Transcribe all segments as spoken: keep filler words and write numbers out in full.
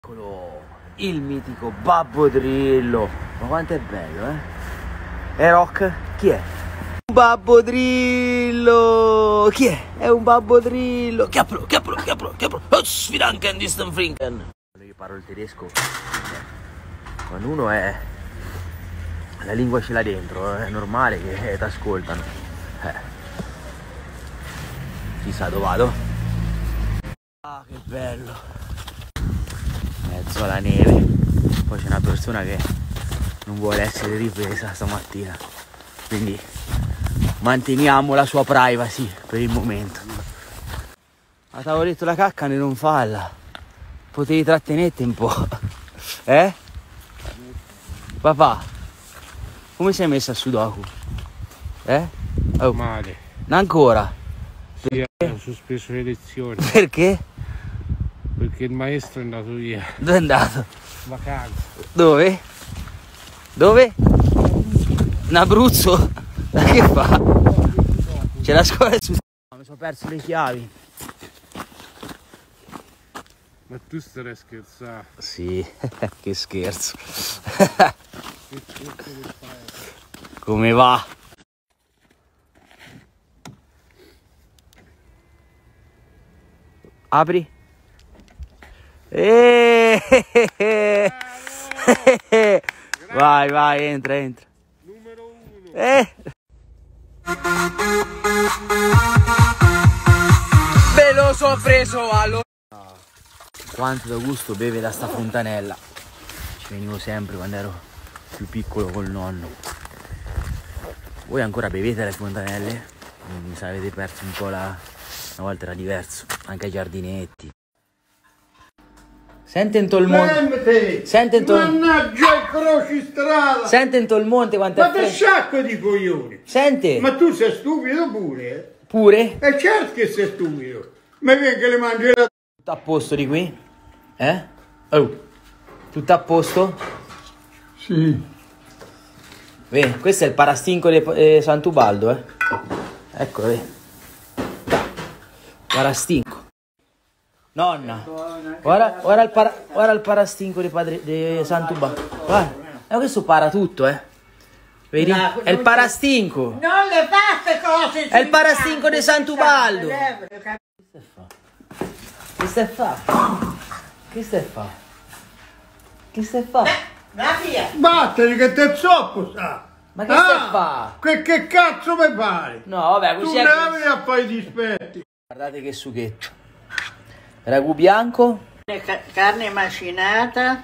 Eccolo, il mitico Babbo Drillo. Ma quanto è bello, eh? E Rock? Chi è? Un Babbo Drillo! Chi è? È un Babbo Drillo! Chiappolo, chiappolo, chiappolo, chiappolo! Sfidanken, distan frinken! Quando io parlo il tedesco, quando uno è... la lingua ce l'ha dentro, è normale che ti ascoltano. Eh. Chissà dove vado. Ah, che bello! Mezzo alla neve. Poi c'è una persona che non vuole essere ripresa stamattina, quindi manteniamo la sua privacy per il momento. A tavoletto la cacca ne non falla. Potevi trattenete un po'. Eh? Papà, come sei messa a Sudoku? Eh? Oh. Male. Ancora? Sì, ho sospeso le lezioni. Perché? Perché il maestro è andato via. Dove è andato? Vacanza. Dove? Dove? In Abruzzo? Ma che fa? C'è la scuola su... Mi sono perso le chiavi. Ma tu stai scherzando? Sì, che scherzo. Come va? Apri? Eeeh! Vai, vai, entra, entra. Numero uno. Eh! Me lo so preso allora. Quanto da gusto beve da sta fontanella. Ci venivo sempre quando ero più piccolo col nonno. Voi ancora bevete le fontanelle? Mi sa avete perso un po' la... Una volta era diverso, anche ai giardinetti. Sente in tol monte. Sente in tol... Mannaggia il croci strada. Sente in tol monte quanto Ma è che freddo. sacco di coglioni. Sente. Ma tu sei stupido pure? Pure? E certo che sei stupido. Ma vieni che le mangi la... Tutto a posto di qui? Eh? Oh. Tutto a posto? Sì. Vedi, questo è il parastinco di eh, Sant'Ubaldo, eh. Eccolo, vedi. Parastinco. Nonna, guarda, guarda, il, para, guarda il parastinco di, padre, di Sant'Ubaldo. Guarda, eh, questo para tutto, eh. Vedi? È il parastinco. Non le fatte cose. È il parastinco di Sant'Ubaldo. Che stai fa? Che stai fa? Che stai fa? Va via. Vattene che te zoppo sta. Ma che stai fa? Che, che cazzo mi pare? No, vabbè, Tu così è. devi a fare i dispetti. Guardate che sughetto. Ragù bianco. Carne macinata.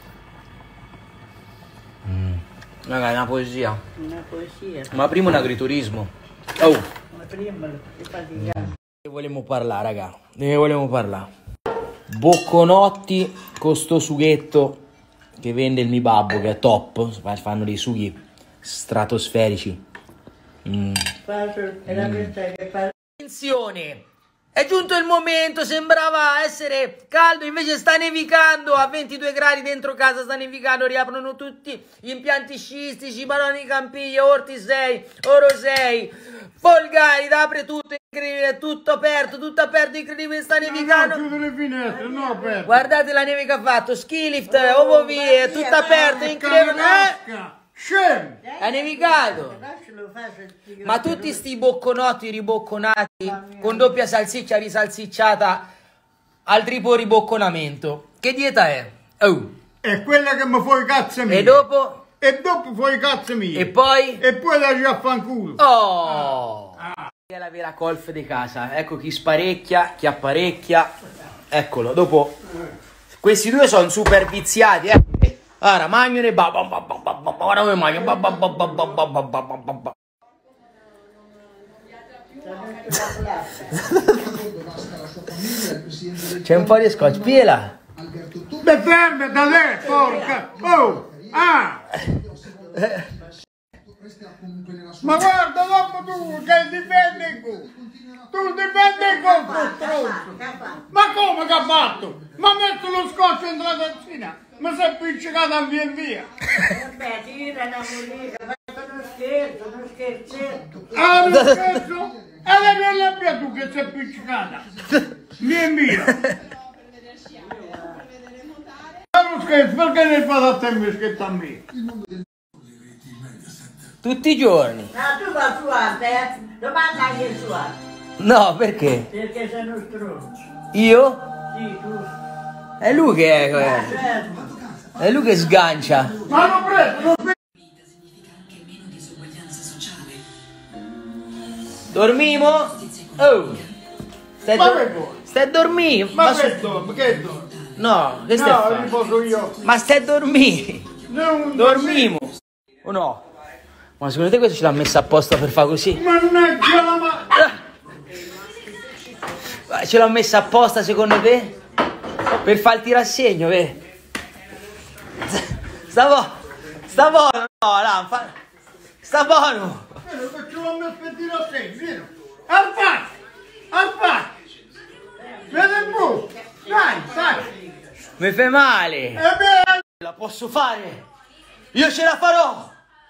Mm. Raga, è una poesia. Una poesia. Ma prima un agriturismo. Oh. Ma prima le fatigate. Ne vogliamo parlare, raga. Ne vogliamo parlare. Bocconotti con sto sughetto che vende il mio babbo, che è top. Fanno dei sughi stratosferici. Mm. Attenzione! È giunto il momento, sembrava essere caldo, invece sta nevicando a ventidue gradi dentro casa, sta nevicando, riaprono tutti gli impianti sciistici, Baroni Campiglia, Orti sei, Oro sei, Folgari, apre tutto, incredibile, tutto aperto, tutto aperto, incredibile, sta nevicando. No, chiudo le finestre, no aperto. Guardate la neve che ha fatto, ski lift, ovovie, tutto aperto, incredibile. Eh? Scemo. È nevicato. Ma tutti sti bocconotti ribocconati con doppia salsiccia risalsicciata al triplo ribocconamento. Che dieta è? Oh. È quella che mi fai cazzo mia. E dopo? E dopo fai cazzo mia. E poi? E poi la a fanculo. Oh. Ah. È la vera colf di casa. Ecco chi sparecchia, chi apparecchia. Eccolo. Dopo questi due sono super viziati, eh. Ora mangiano e ba ba ba ba ba ba ba. Ora come mangiano ba ba ba ba ba ba ba ba ba ba. C'è un po' di scotch, piela. Beh, ferma da lei, porca. Oh, ah. Ma guarda, dopo tu che difendi tu. Tu difendi il stronzo. Ma come che ha fatto? Ma ha messo lo scotch in la tazzina. Ma si è appiccicato a via in via. Vabbè, tira una moneta, fai uno scherzo, uno scherzetto. Ah, uno scherzo? E la mia labbia tu che sei appiccicata. Via in via. scherzo, perché ne fate a te mi scherzo a me? Tutti i giorni. No, tu vai a suarte, eh? Domanda anche suarte. No, perché? Perché sei uno stronzo. Io? Sì, tu. È lui che è, Ah, eh. certo. È lui che sgancia. Ma hanno preso, non preso. Dormimo? Oh! Stai, Ma dor- che vuoi? stai a dormire? Ma su- che dormo, che dormo? No, che stai a No, fare? riposo io. Ma stai a dormire? Non Dormimo! O no? Ma secondo te questo ce l'ha messa apposta per fare così? Mannaggia la ma... Ma ce l'ho messa apposta secondo te? Per farti rassegno, vedi? Sta buono! Sta buono! No, là, fa... Sta buono! Vero che ce l'ho messo per dire a sé, vero? Al fatto! Al fatto! Vedi un po'! Dai, dai! Mi fai male! E beh, La posso fare! Io ce la farò!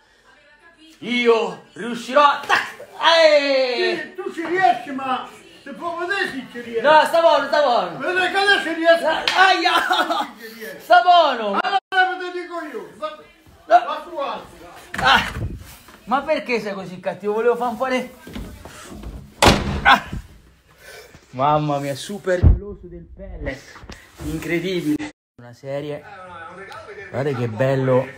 Io riuscirò a... Tac! Eeeh! sì, tu ci riesci, ma se può vedere se ci riesci. No, sta buono, sta buono! Vedete che adesso riesci. Aia! Sta buono! Allora te dico io, va, va su altro. Ah, ma perché sei così cattivo? Volevo fare un po' le... Ah. Mamma mia, super geloso del pellet. Incredibile. Una serie. Guardate che bello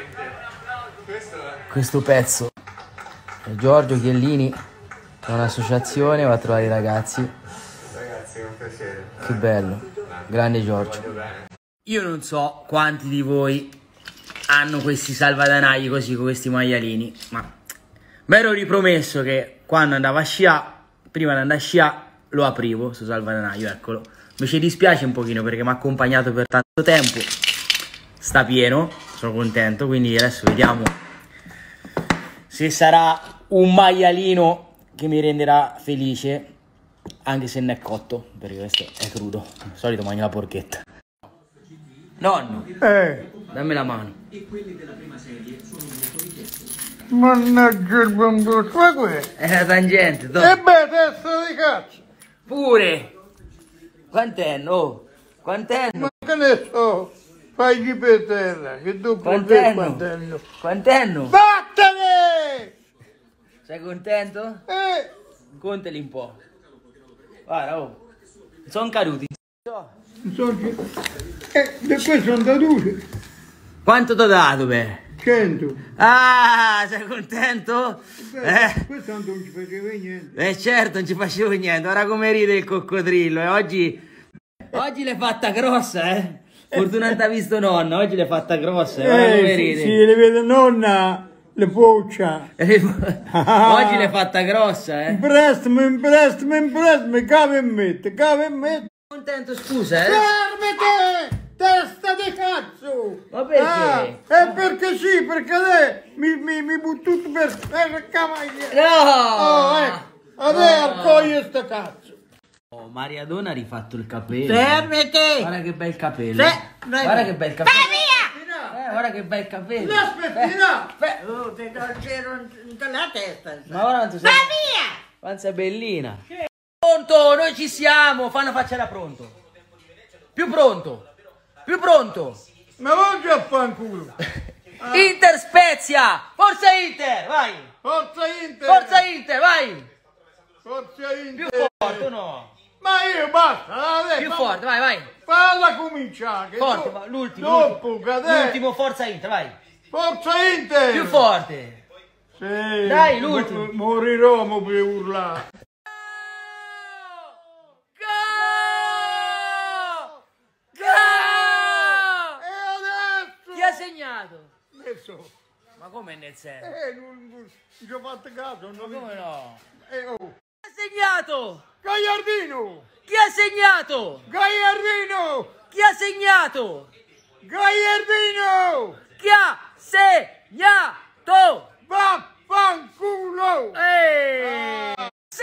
questo pezzo. E Giorgio Chiellini, è un'associazione, va a trovare i ragazzi. Ragazzi, è un piacere. Che bello. Grande Giorgio. Io non so quanti di voi hanno questi salvadanai così, con questi maialini, ma mi ero ripromesso che quando andavo a sciare, prima di andare a sciare, lo aprivo, sto salvadanaio, eccolo. Mi ci dispiace un pochino perché mi ha accompagnato per tanto tempo, sta pieno, sono contento, quindi adesso vediamo se sarà un maialino che mi renderà felice, anche se non è cotto, perché questo è crudo, di solito mangio la porchetta. Nonno, Eh, dammi la mano. mannaggia il bambino, ma questo? È la tangente, to- E beh, testa di cazzo. pure. Quant'enno? Oh, quant'enno? Ma che ne so, fagli per terra, che tu puoi vedere Quant'enno? quant'enno. Quant'enno? Vattene! Sei contento? Eh, Contali un po'. Guarda, oh. Sono caduti. non so che... Eh, di questo sono da due. Quanto ti ho dato, beh? Cento. Ah, sei contento? Beh, Eh? questo non ci faceva niente. Eh certo, non ci facevo niente. Ora come ride il coccodrillo. E oggi... Oggi l'hai fatta grossa, eh? Fortunata t'ha visto nonna. Oggi l'hai fatta grossa. Eh? Ora come Eh, ride. sì, sì, le vede nonna, le poccia. Oggi l'hai fatta grossa, eh? Imprestami, imprestami, imprestami, cave e mette, cave e mette. Contento, scusa, eh? Fermate! Testa di cazzo! Ma perché? Ah, eh perché sì, perché lei mi, mi, mi butto tutto per terra cavaliere. No! Oh, eh, adesso accoglie sto cazzo. Oh, Mariadona ha rifatto il capello. Fermati! Guarda che bel capello. Sì, vai Guarda via. che bel capello. Vai Eh, guarda che bel capello. Aspettina! Beh, Oh, ti do il giro in- nella testa. ma ora quanto sei... Vai via! Quanto sei bellina. Pronto, noi ci siamo. Fanno facciala pronto. Più pronto. Più pronto. Ma vai già a fanculo! Inter Spezia. Forza Inter, vai. Forza Inter! Forza Inter, vai. Forza Inter! Più forte o no? Ma io basta! Adesso, Più forte, vai, vai. Falla cominciare! che Forte, do- va, l'ultimo. Dopo, l'ultimo. cadè! L'ultimo, Forza Inter, vai. Forza Inter! Più forte. Sì, Dai, l'ultimo. mo- Morirò mo per urlare. E adesso? Chi ha segnato? Adesso. Ma come nel senso? Eh, non, non ci ho fatto caso. Non Come no? Eh, oh. Chi ha segnato? Gagliardino! Chi ha segnato? Gagliardino! Chi ha segnato? Gagliardino! Chi ha segnato? Vaffanculo! Eeeh! Ah. Sì!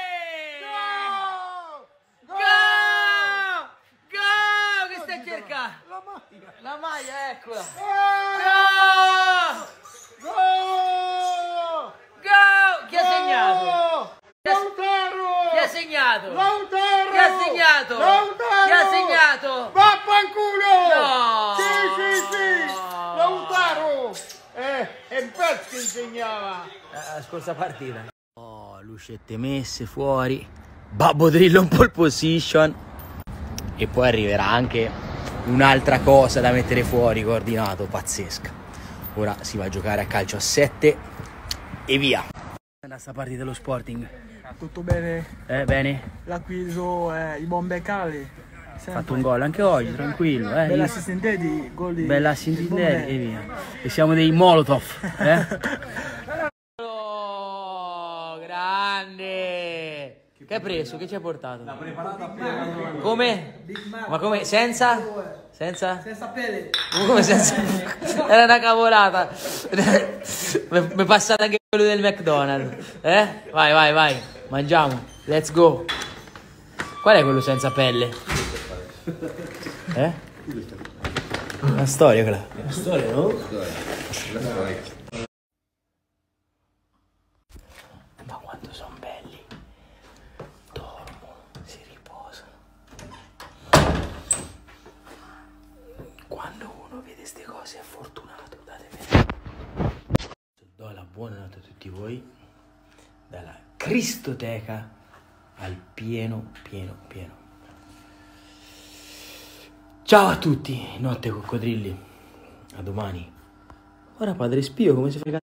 Go! Go! Go! Go! Che stai cercando? La maglia! La maglia, eccola! Ah! Go! Go! Go! Chi ha segnato? Go! Lautaro! Chi ha segnato? Lautaro! Chi ha segnato? Lautaro! Chi ha segnato? Vaffanculo! No! Sì, che insegnava. La scorsa partita. Oh, lucette messe fuori. Babbo Drillo in pole position. E poi arriverà anche un'altra cosa da mettere fuori, coordinato, pazzesca. Ora si va a giocare a calcio a sette e via. Da sta partita dello Sporting. Tutto bene, Eh, bene? l'acquiso è i buon beccali. Ha fatto un gol anche oggi, tranquillo. Eh? Bella Io- assistente di gol di Bella di assistente Bombè. e via. E siamo dei Molotov. Eh? Oh, grande! Che hai preso? Che ci hai portato? L'ha preparata appena. Come? Ma come? Senza? Senza? Senza pelle. Ma come senza? Era una cavolata. Mi è passato anche quello del McDonald's. Eh? Vai, vai, vai. Mangiamo. Let's go. Qual è quello senza pelle? Eh? Una storia quella. Una storia, no? Ma quanto sono belli. Dormono, si riposano. Quando uno vede queste cose è fortunato, date bene. Do la buonanotte a tutti voi dalla Cristoteca al pieno, pieno, pieno. Ciao a tutti, notte coccodrilli. A domani. Ora Padre Spio come si frega.